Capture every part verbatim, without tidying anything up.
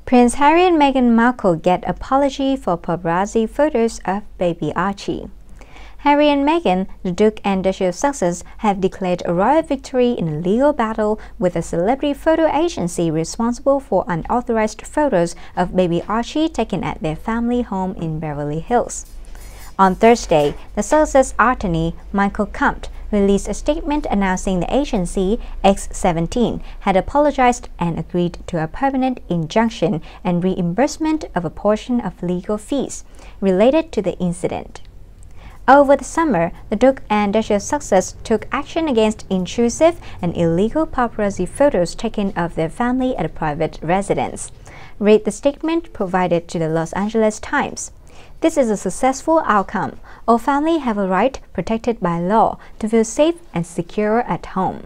Prince Harry and Meghan Markle get apology for paparazzi photos of baby Archie. Harry and Meghan, the Duke and Duchess of Sussex, have declared a royal victory in a legal battle with a celebrity photo agency responsible for unauthorized photos of baby Archie taken at their family home in Beverly Hills. On Thursday, the Sussex attorney, Michael Compt, released a statement announcing the agency, X seventeen, had apologized and agreed to a permanent injunction and reimbursement of a portion of legal fees related to the incident. Over the summer, the Duke and Duchess of Sussex took action against intrusive and illegal paparazzi photos taken of their family at a private residence. Read the statement provided to the Los Angeles Times. This is a successful outcome. All families have a right, protected by law, to feel safe and secure at home.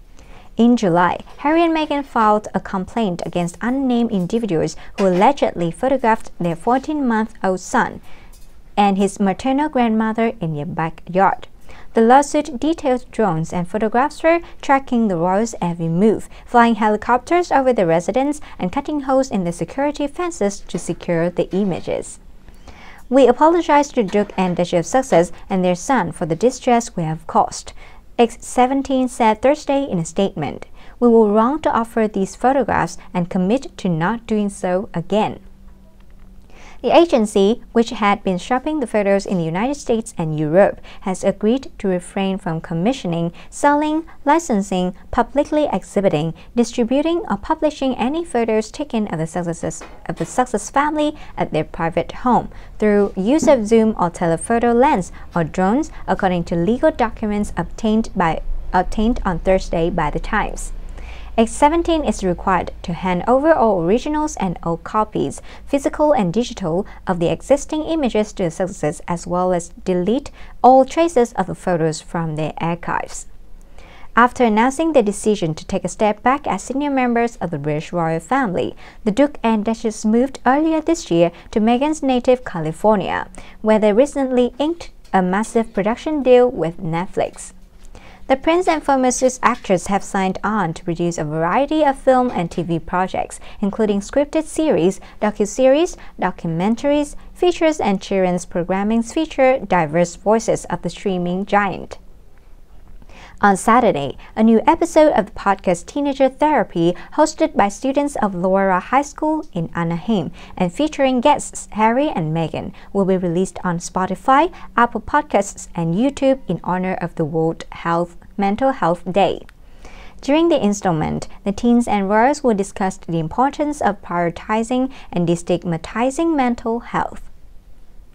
In July, Harry and Meghan filed a complaint against unnamed individuals who allegedly photographed their fourteen-month-old son and his maternal grandmother in their backyard. The lawsuit details drones and photographers tracking the royals' every move, flying helicopters over the residence, and cutting holes in the security fences to secure the images. We apologize to Duke and Duchess of Sussex and their son for the distress we have caused, X seventeen said Thursday in a statement. We were wrong to offer these photographs and commit to not doing so again. The agency, which had been shopping the photos in the United States and Europe, has agreed to refrain from commissioning, selling, licensing, publicly exhibiting, distributing, or publishing any photos taken of the Sussex, of the Sussex family at their private home through use of zoom or telephoto lens or drones, according to legal documents obtained, by, obtained on Thursday by the Times. X seventeen is required to hand over all originals and old copies, physical and digital, of the existing images to the Sussexes, as well as delete all traces of the photos from their archives. After announcing their decision to take a step back as senior members of the British royal family, the Duke and Duchess moved earlier this year to Meghan's native California, where they recently inked a massive production deal with Netflix. The Prince and former Suits actors have signed on to produce a variety of film and T V projects, including scripted series, docuseries, documentaries, features, and children's programming feature diverse voices of the streaming giant. On Saturday, a new episode of the podcast Teenager Therapy, hosted by students of Loyola High School in Anaheim and featuring guests Harry and Meghan, will be released on Spotify, Apple Podcasts, and YouTube in honor of the World Health Mental Health Day. During the installment, the teens and royals will discuss the importance of prioritizing and destigmatizing mental health.